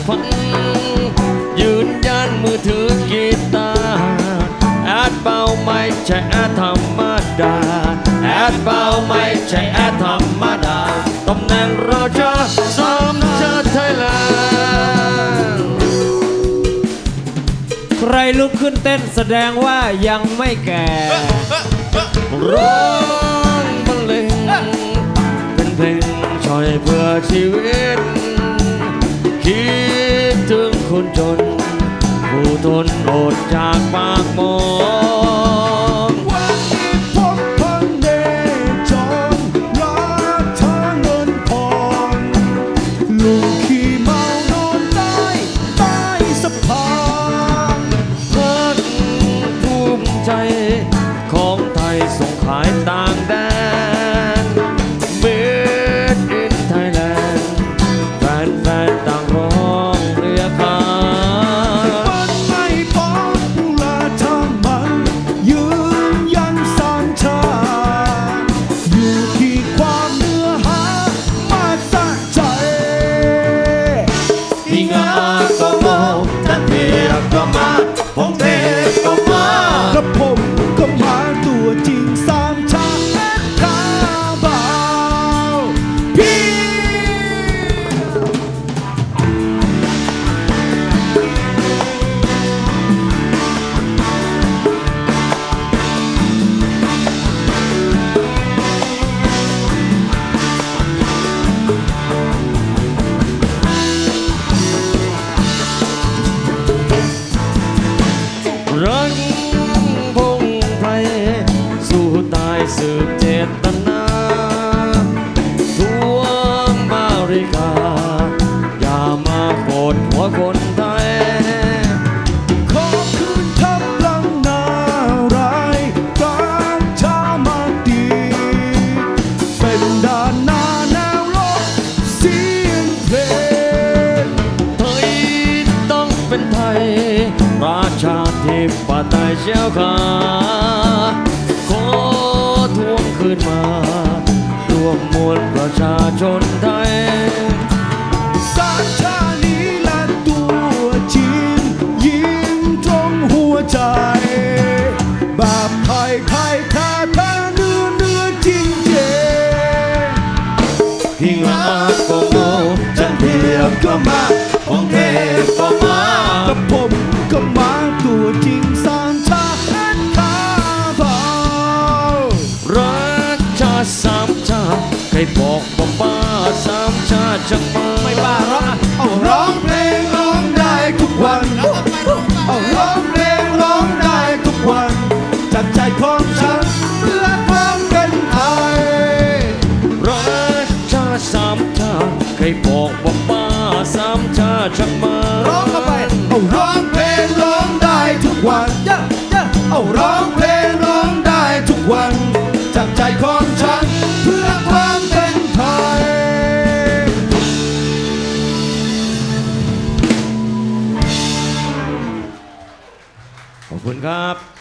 ฟังยืนยันมือถือกีตาร์แอดเบาไม่ใช่แอดธรรมดาแอดเบาไม่ใช่แอดธรรมดาตำแหน่งราชาสามชาติไทยแลนด์ใครลุกขึ้นเต้นแสดงว่ายังไม่แก่ร้องบรรเลงเป็นเพลงช่วยเพื่อชีวิตคิดถึงคนจนผู้ทนอดจากปากมองวันที่พบคนเดจนรักทางเงินพรลุงขี่เมานอนใต้สะพานพักภูมิใจของไทยส่งขายต่างแดน Made in Thailand แฟนต่างร้องเรียกหามันไม่พอผู้ลาทางมันยืนยันสร้างชาติอยู่ที่ความเนื้อหามาสะใจที่งาก็โง่ท่านเพียบก็มาพงเทพก็มาและผมก็มาตัวจริงสามชาติคาบาวพี่รักพงไพรสู้ตายสืบเจตนาทวงมาริกาอย่ามาโกรธหัวคนไทยขอคืนทับลังนาร้ายกลางชามาดีเป็นด่านหน้าแนวรบเสียงเพลงไทยต้องเป็นไทยราชาธิปไตยเชี่ยวขาขอทวงคืนมารวมมวลประชาชนไทยสาชาลีและตัวจริงยิ้มตรงหัวใจแบบไทยแท้เนื้อจริงที่งาก็โง่จันเทียบก็มาองเทพก็มาแต่ผมก็มาตัวจริงสามชาติคาบาวรักชาติสามชาติใครบอกว่าบ้าสามชาติจังมาไม่บ้าร้องเอาร้องเพลงร้องได้ทุกวันเอาร้องเพลงร้องได้ทุกวันจากใจของฉันเพื่อความเป็นไทยรักชาติสามชาติใครบอกว่าบ้าสามชาติจังมาร้องเข้าไปเอาร้องเพลงร้องได้ทุกวันเอาร้องเพลงร้องได้ทุกวันจากใจของฉันเพื่อความเป็นไทยขอบคุณครับ